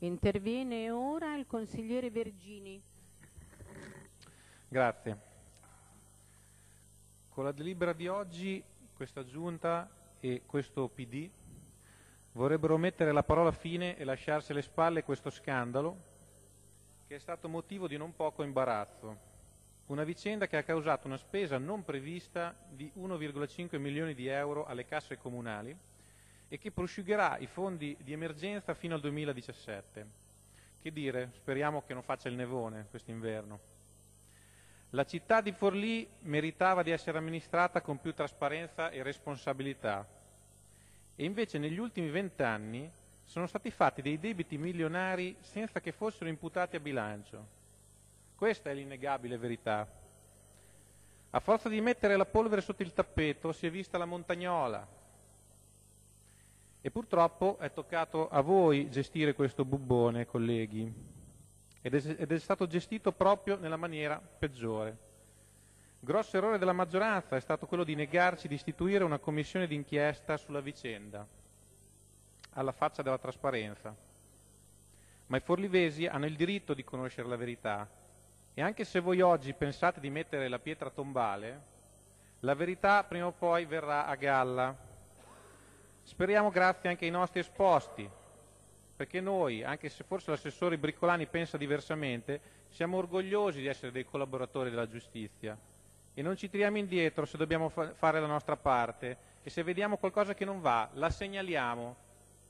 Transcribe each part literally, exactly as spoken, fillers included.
Interviene ora il consigliere Vergini. Grazie. Con la delibera di oggi questa Giunta e questo P D vorrebbero mettere la parola fine e lasciarsi alle spalle questo scandalo che è stato motivo di non poco imbarazzo. Una vicenda che ha causato una spesa non prevista di uno virgola cinque milioni di euro alle casse comunali e che prosciugherà i fondi di emergenza fino al duemiladiciassette. Che dire, speriamo che non faccia il nevone quest'inverno. La città di Forlì meritava di essere amministrata con più trasparenza e responsabilità e invece negli ultimi vent'anni sono stati fatti dei debiti milionari senza che fossero imputati a bilancio. Questa è l'innegabile verità. A forza di mettere la polvere sotto il tappeto si è vista la montagnola e purtroppo è toccato a voi gestire questo bubbone, colleghi, ed è, ed è stato gestito proprio nella maniera peggiore. Grosso errore della maggioranza è stato quello di negarci di istituire una commissione d'inchiesta sulla vicenda, alla faccia della trasparenza. Ma i forlivesi hanno il diritto di conoscere la verità e anche se voi oggi pensate di mettere la pietra tombale, la verità prima o poi verrà a galla. Speriamo grazie anche ai nostri esposti, perché noi, anche se forse l'assessore Bricolani pensa diversamente, siamo orgogliosi di essere dei collaboratori della giustizia e non ci tiriamo indietro se dobbiamo fa- fare la nostra parte e se vediamo qualcosa che non va, la segnaliamo.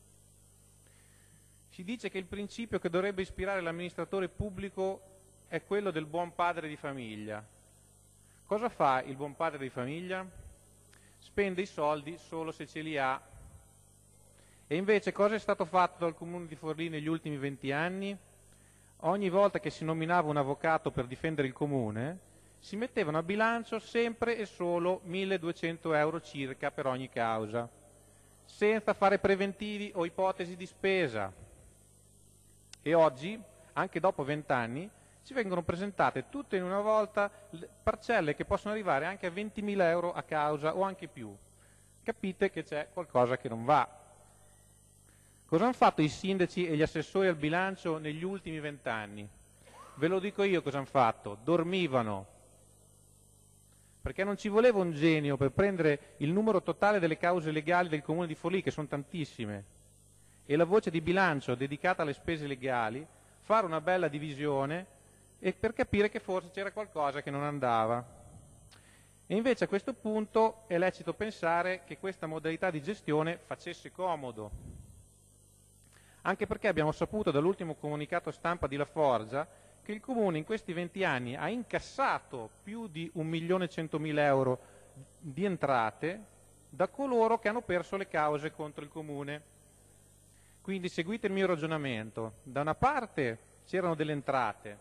Si dice che il principio che dovrebbe ispirare l'amministratore pubblico è quello del buon padre di famiglia. Cosa fa il buon padre di famiglia? Spende i soldi solo se ce li ha. E invece cosa è stato fatto dal Comune di Forlì negli ultimi venti anni? Ogni volta che si nominava un avvocato per difendere il Comune, si mettevano a bilancio sempre e solo milleduecento euro circa per ogni causa, senza fare preventivi o ipotesi di spesa. E oggi, anche dopo vent'anni, ci vengono presentate tutte in una volta parcelle che possono arrivare anche a ventimila euro a causa o anche più. Capite che c'è qualcosa che non va. Cosa hanno fatto i sindaci e gli assessori al bilancio negli ultimi vent'anni? Ve lo dico io cosa hanno fatto. Dormivano. Perché non ci voleva un genio per prendere il numero totale delle cause legali del Comune di Forlì, che sono tantissime, e la voce di bilancio dedicata alle spese legali, fare una bella divisione e per capire che forse c'era qualcosa che non andava. E invece a questo punto è lecito pensare che questa modalità di gestione facesse comodo, anche perché abbiamo saputo dall'ultimo comunicato stampa di La Forgia che il Comune in questi venti anni ha incassato più di un milione e centomila euro di entrate da coloro che hanno perso le cause contro il Comune. Quindi seguite il mio ragionamento. Da una parte c'erano delle entrate,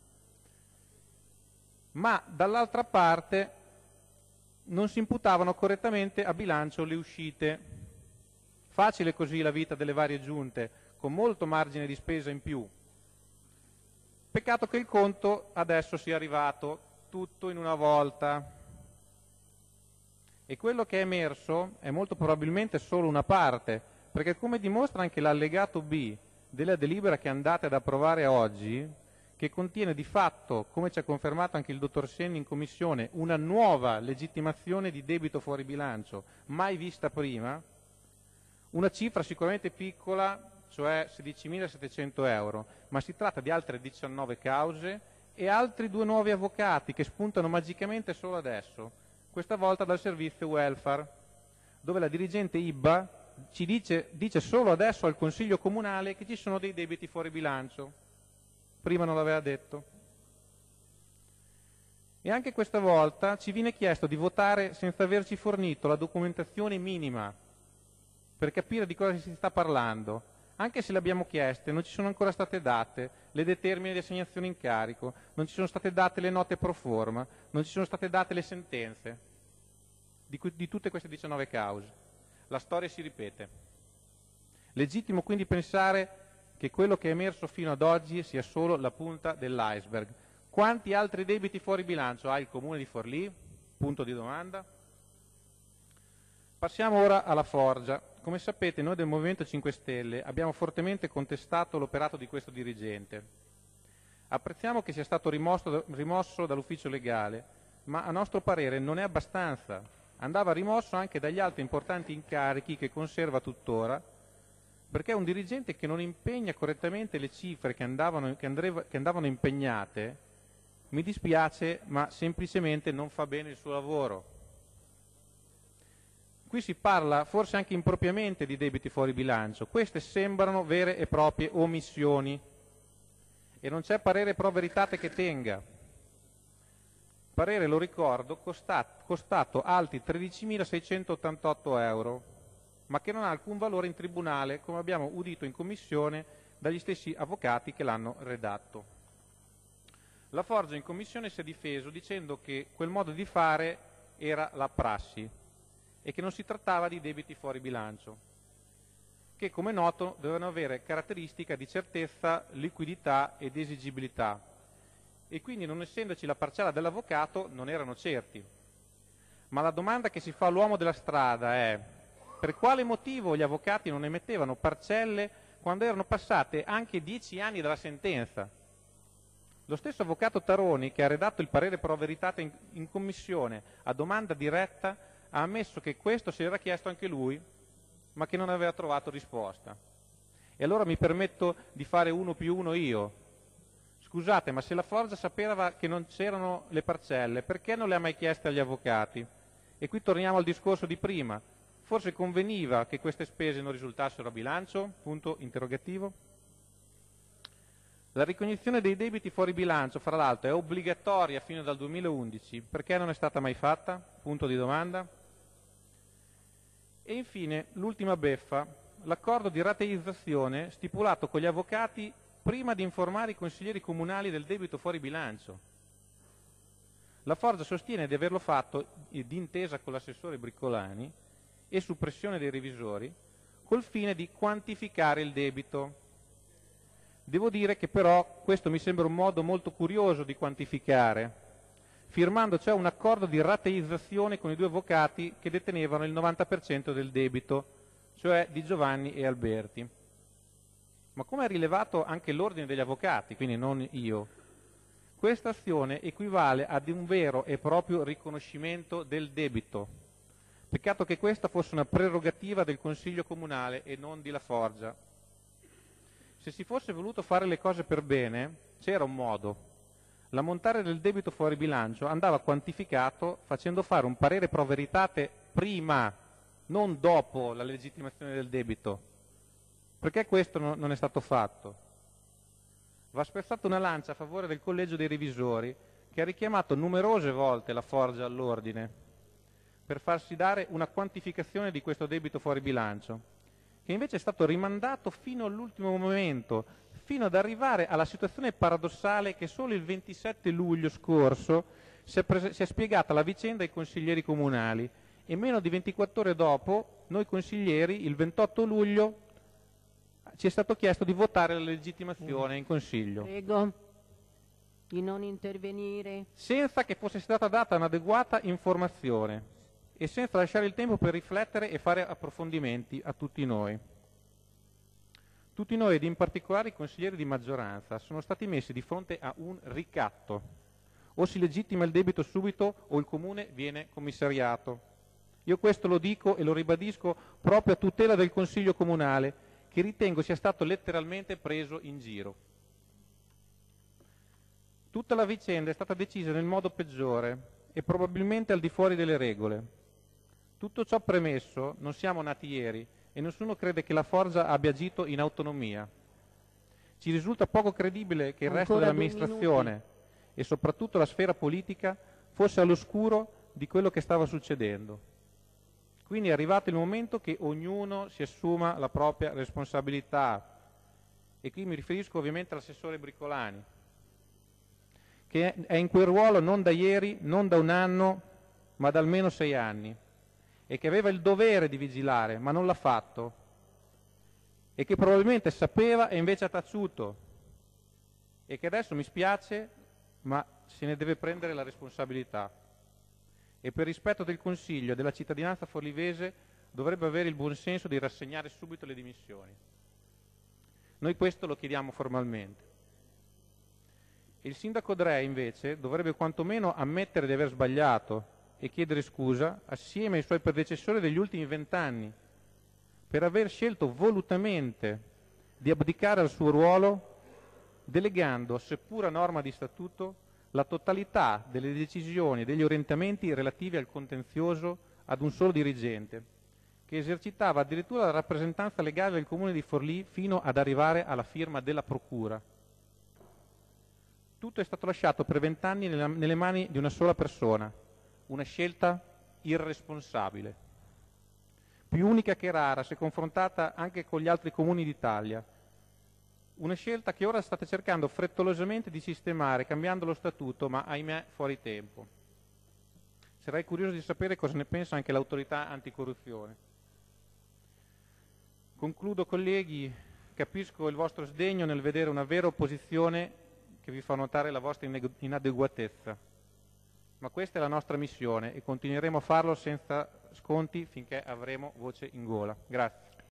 ma dall'altra parte non si imputavano correttamente a bilancio le uscite. Facile così la vita delle varie giunte, con molto margine di spesa in più. Peccato che il conto adesso sia arrivato tutto in una volta. E quello che è emerso è molto probabilmente solo una parte, perché come dimostra anche l'allegato B della delibera che andate ad approvare oggi, che contiene di fatto, come ci ha confermato anche il dottor Senni in commissione, una nuova legittimazione di debito fuori bilancio, mai vista prima, una cifra sicuramente piccola, cioè sedicimilasettecento euro, ma si tratta di altre diciannove cause e altri due nuovi avvocati che spuntano magicamente solo adesso, questa volta dal servizio welfare, dove la dirigente I B A ci dice, dice solo adesso al Consiglio Comunale che ci sono dei debiti fuori bilancio. Prima non l'aveva detto. E anche questa volta ci viene chiesto di votare senza averci fornito la documentazione minima per capire di cosa si sta parlando. Anche se le abbiamo chieste, non ci sono ancora state date le determine di assegnazione in carico, non ci sono state date le note pro forma, non ci sono state date le sentenze di, di tutte queste diciannove cause. La storia si ripete. Legittimo quindi pensare che quello che è emerso fino ad oggi sia solo la punta dell'iceberg. Quanti altri debiti fuori bilancio ha il Comune di Forlì? Punto di domanda. Passiamo ora alla Forgia. Come sapete, noi del Movimento cinque Stelle abbiamo fortemente contestato l'operato di questo dirigente. Apprezziamo che sia stato rimosso, rimosso dall'ufficio legale, ma a nostro parere non è abbastanza. Andava rimosso anche dagli altri importanti incarichi che conserva tuttora, perché è un dirigente che non impegna correttamente le cifre che andavano, che andreva, che andavano impegnate, mi dispiace, ma semplicemente non fa bene il suo lavoro. Qui si parla forse anche impropriamente di debiti fuori bilancio. Queste sembrano vere e proprie omissioni e non c'è parere pro veritate che tenga. Parere, lo ricordo, costato, costato alti tredicimilaseicentottantotto euro, ma che non ha alcun valore in tribunale, come abbiamo udito in commissione dagli stessi avvocati che l'hanno redatto. La Forgia in commissione si è difeso dicendo che quel modo di fare era la prassi e che non si trattava di debiti fuori bilancio, che come noto dovevano avere caratteristica di certezza, liquidità ed esigibilità, e quindi, non essendoci la parcella dell'avvocato, non erano certi. Ma la domanda che si fa all'uomo della strada è: per quale motivo gli avvocati non emettevano parcelle quando erano passate anche dieci anni dalla sentenza? Lo stesso avvocato Taroni, che ha redatto il parere pro veritate in, in commissione a domanda diretta, ha ammesso che questo si era chiesto anche lui, ma che non aveva trovato risposta. E allora mi permetto di fare uno più uno io. Scusate, ma se la Forgia sapeva che non c'erano le parcelle, perché non le ha mai chieste agli avvocati? E qui torniamo al discorso di prima. Forse conveniva che queste spese non risultassero a bilancio? Punto interrogativo. La ricognizione dei debiti fuori bilancio, fra l'altro, è obbligatoria fino dal duemilaundici. Perché non è stata mai fatta? Punto di domanda. E infine, l'ultima beffa, l'accordo di rateizzazione stipulato con gli avvocati prima di informare i consiglieri comunali del debito fuori bilancio. La Forgia sostiene di averlo fatto d'intesa con l'assessore Briccolani e su pressione dei revisori, col fine di quantificare il debito. Devo dire che però questo mi sembra un modo molto curioso di quantificare, firmando cioè un accordo di rateizzazione con i due avvocati che detenevano il novanta per cento del debito, cioè di Giovanni e Alberti. Ma come ha rilevato anche l'ordine degli avvocati, quindi non io, questa azione equivale ad un vero e proprio riconoscimento del debito. Peccato che questa fosse una prerogativa del Consiglio Comunale e non di La Forgia. Se si fosse voluto fare le cose per bene, c'era un modo. L'ammontare del debito fuori bilancio andava quantificato facendo fare un parere pro veritate prima, non dopo la legittimazione del debito. Perché questo non è stato fatto? Va spezzata una lancia a favore del collegio dei revisori, che ha richiamato numerose volte la Forgia all'ordine per farsi dare una quantificazione di questo debito fuori bilancio, che invece è stato rimandato fino all'ultimo momento, fino ad arrivare alla situazione paradossale che solo il ventisette luglio scorso si è, si è spiegata la vicenda ai consiglieri comunali e meno di ventiquattro ore dopo noi consiglieri, il ventotto luglio, ci è stato chiesto di votare la legittimazione in Consiglio. Prego di non intervenire. Senza che fosse stata data un'adeguata informazione e senza lasciare il tempo per riflettere e fare approfondimenti a tutti noi. Tutti noi, ed in particolare i consiglieri di maggioranza, sono stati messi di fronte a un ricatto. O si legittima il debito subito o il Comune viene commissariato. Io questo lo dico e lo ribadisco proprio a tutela del Consiglio Comunale, che ritengo sia stato letteralmente preso in giro. Tutta la vicenda è stata decisa nel modo peggiore e probabilmente al di fuori delle regole. Tutto ciò premesso, non siamo nati ieri e nessuno crede che la Forgia abbia agito in autonomia. Ci risulta poco credibile che il resto dell'amministrazione e soprattutto la sfera politica fosse all'oscuro di quello che stava succedendo. Quindi è arrivato il momento che ognuno si assuma la propria responsabilità, e qui mi riferisco ovviamente all'assessore Briccolani, che è in quel ruolo non da ieri, non da un anno, ma da almeno sei anni, e che aveva il dovere di vigilare, ma non l'ha fatto, e che probabilmente sapeva e invece ha taciuto, e che adesso mi spiace, ma se ne deve prendere la responsabilità. E per rispetto del Consiglio e della cittadinanza forlivese dovrebbe avere il buon senso di rassegnare subito le dimissioni. Noi questo lo chiediamo formalmente. Il sindaco Dre, invece, dovrebbe quantomeno ammettere di aver sbagliato e chiedere scusa assieme ai suoi predecessori degli ultimi vent'anni per aver scelto volutamente di abdicare al suo ruolo, delegando, seppur a norma di statuto, la totalità delle decisioni e degli orientamenti relativi al contenzioso ad un solo dirigente, che esercitava addirittura la rappresentanza legale del comune di Forlì fino ad arrivare alla firma della procura. Tutto è stato lasciato per vent'anni nelle mani di una sola persona, una scelta irresponsabile, più unica che rara se confrontata anche con gli altri comuni d'Italia. Una scelta che ora state cercando frettolosamente di sistemare, cambiando lo statuto, ma ahimè fuori tempo. Sarei curioso di sapere cosa ne pensa anche l'autorità anticorruzione. Concludo, colleghi, capisco il vostro sdegno nel vedere una vera opposizione che vi fa notare la vostra inadeguatezza, ma questa è la nostra missione e continueremo a farlo senza sconti finché avremo voce in gola. Grazie.